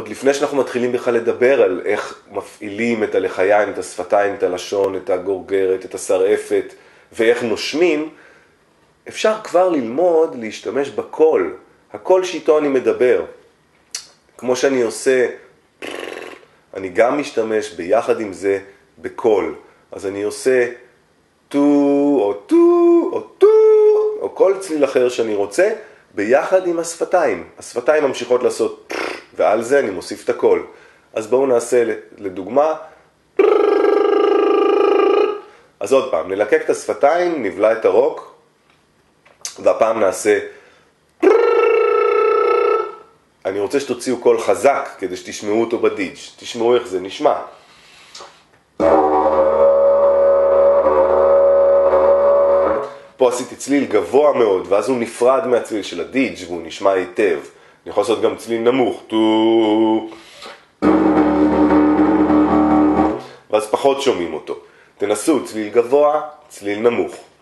עוד לפני שאנחנו מתחילים בכלל לדבר על איך מפעילים את הלחיים, את השפתיים, את הלשון, את הגורגרת, את השרעפת, ואיך נושמים, אפשר כבר ללמוד להשתמש בקול, הקול שאיתו אני מדבר. כמו שאני עושה, אני גם משתמש ביחד עם זה בקול. אז אני עושה טו או טו או טו, או כל צליל אחר שאני רוצה, ביחד עם השפתיים. השפתיים ממשיכות לעשות, ועל זה אני מוסיף את הקול. אז בואו נעשה לדוגמה, אז עוד פעם, נלקק את השפתיים, נבלע את הרוק, והפעם נעשה, אני רוצה שתוציאו קול חזק כדי שתשמעו אותו בדיג', תשמעו איך זה נשמע. פה עשיתי צליל גבוה מאוד, ואז הוא נפרד מהצליל של הדיג' והוא נשמע היטב. אני יכול לעשות גם צליל נמוך, טו, ואז פחות שומעים אותו. תנסו צליל גבוה, צליל נמוך.